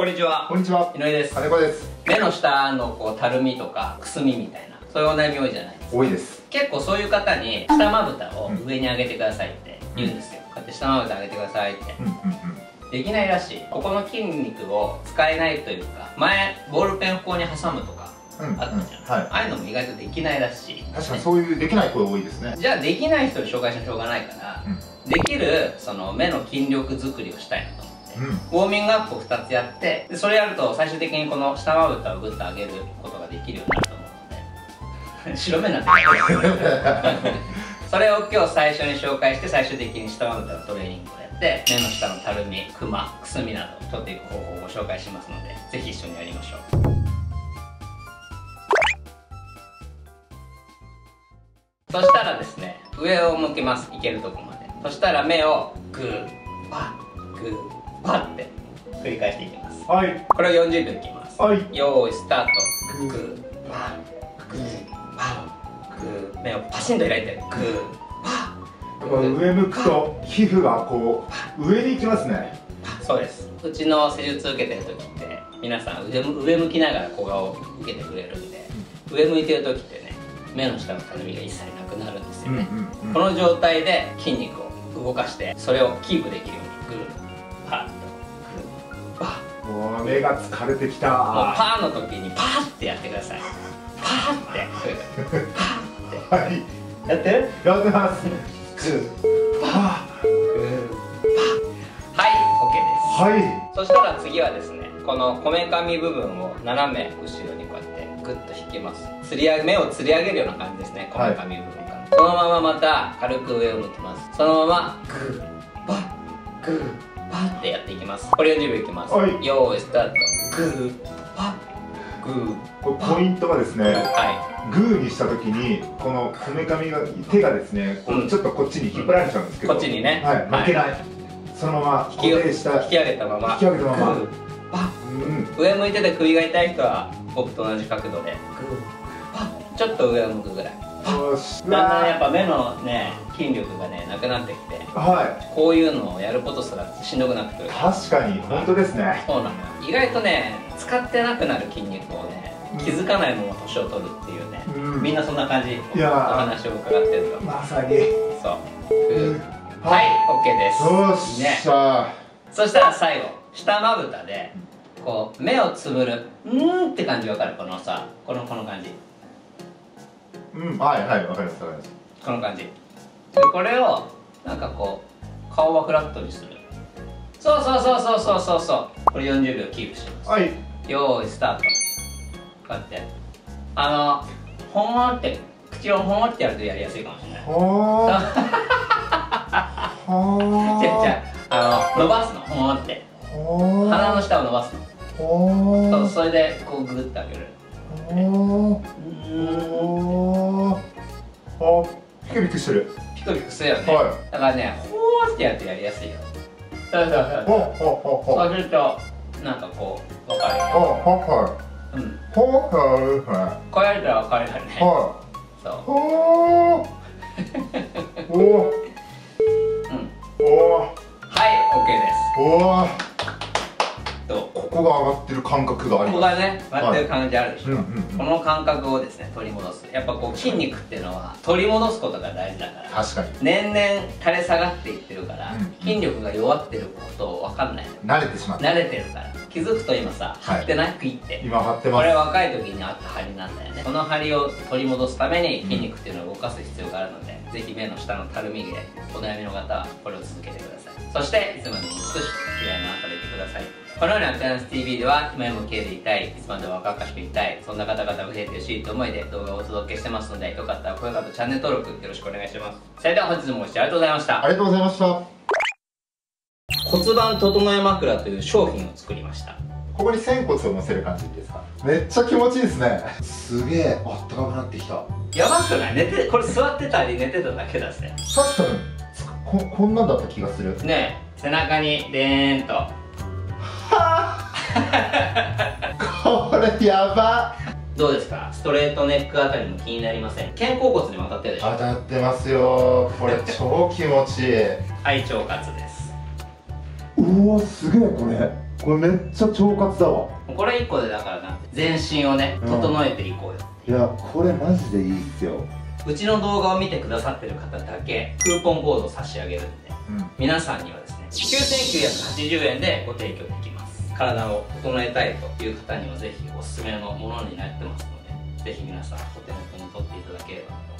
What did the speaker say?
こんにちは。 こんにちは。 井上です。 金子です。 目の下のこうたるみとかくすみみたいな、そういうお悩み多いじゃないですか。 多いです。 結構そういう方に下まぶたを上に上げてくださいって言うんですよ。こうやって下まぶた上げてくださいって。できないらしい。ここの筋肉を使えないというか、前ボールペンをここに挟むとかあったじゃん。ああいうのも意外とできないらしい。 確かにそういうできない声多いですね。 じゃあできない人に紹介してしょうがないから、できるその目の筋力作りをしたいなと思って、ウォーミングアップを2つやって、でそれやると最終的にこの下まぶたをグッと上げることができるようになると思うので白目なんてそれを今日最初に紹介して、最終的に下まぶたのトレーニングをやって目の下のたるみ、クマ、くすみなどを取っていく方法をご紹介しますので、ぜひ一緒にやりましょう。そしたらですね、上を向けます。いけるとこまで。そしたら目をグーパッグーパッって繰り返していきます。 はい。 これを40秒いきます。 はい。 よーいスタート。グーパッグーパッグー。目をパシンと開いてグーパッ。 上向くと皮膚がこう上に行きますね。 そうです。うちの施術受けてる時って皆さん上向きながら小顔を受けてくれるんで、上向いてる時ってね、目の下のたるみが一切なくなるんですよね。この状態で筋肉を動かして、それをキープできるようにグーパッグーパッ。 もう目が疲れてきた。 もうパーの時にパーってやってください。パーってパーって、はい、やってる？ やってます。 グーパーグーパー。はい、 OK です。 はい。 そしたら次はですね、このこめかみ部分を斜め後ろにこうやってグッと引きます。目をつり上げるような感じですね、こめかみ部分から、そのまままた軽く上を向きます。そのままグーパッグーパッってやっていきます。これ40秒いきます。よーいスタート。グーパッグー。 これポイントがですね、グーにした時にこのこめかみが手がですね、こうちょっとこっちに引っ張られちゃうんですけど、 こっちにね、 負けない。そのまま固定した、 引き上げたまま、 グーパッ。上向いてて首が痛い人は僕と同じ角度でグーパッ、ちょっと上を向くぐらい。だんだんやっぱ目のね筋力がねなくなってきて、こういうのをやることすらしんどくなってくる。 確かに本当ですね。 そうなのよ。意外とね使ってなくなる筋肉をね気づかないまま年を取るっていうね、みんなそんな感じ。お話を伺ってるとまさにそう。はい、 OK です。 よっしゃ。 そしたら最後下まぶたでこう目をつぶるって感じわかる？このさ、この感じ。 はいはい、わかりますわかります。 この感じで、これをなんかこう顔はフラットにする。そうそうそうそうそうそうそう。これ40秒キープします。はい、よーいスタート。こうやってほんわって口をほんわってやるとやりやすいかもしれない。ほーじゃあ伸ばすの、ほんわって。鼻の下を伸ばすの。そう、それでこうグッと上げる。 ピクピクしてる。 ピクピクするよね。だからね、ほーってやるとやりやすいよ。そうするとなんかこう分かるよ。こうやると分かるよね。そうはい、 OK です。 ここが上がってる感覚があります。 ここがね上がってる感じあるでしょ。この感覚をですね取り戻す。やっぱこう筋肉っていうのは取り戻すことが大事だから。 確かに年々垂れ下がっていってるから、筋力が弱ってることを分かんない。 慣れてしまった。 慣れてるから気づくと今さ張ってない？クイって。今張ってます。これ若い時にあった張りなんだよね。この張りを取り戻すために筋肉っていうのを動かす必要があるので、ぜひ目の下のたるみでお悩みの方はこれを続けてください。そしていつまでも美しく綺麗な朝でいてください。このようなアクセランス TV では今も綺麗でいたい、いつまでも若々しくいたい、そんな方々が増えてほしいと思いで動画をお届けしてますので、よかったら高評価とチャンネル登録よろしくお願いします。それでは本日もご視聴ありがとうございました。 ありがとうございました。 骨盤整え枕という商品を作りました。 ここに仙骨を乗せる感じですか？めっちゃ気持ちいいですね。すげえあったかくなってきた。 やばくない？これ座ってたり寝てただけだぜ。 さっきこんなんだった気がするねえ、背中にでーんとこれやば。 どうですか？ストレートネックあたりも気になりません？肩甲骨にも当たってるでしょ？ 当たってますよ。これ超気持ちいい。 はい、腸活です。 うわ、すげえこれ。 これめっちゃ腸活だわ。 これ1個でだからな、全身をね整えていこうよ。 いやこれマジでいいっすよ。 うちの動画を見てくださってる方だけクーポンコードを差し上げるんで、皆さんにはですね9980円でご提供できます。体を整えたいという方にはぜひおすすめのものになってますので、ぜひ皆さんお手元に取っていただければ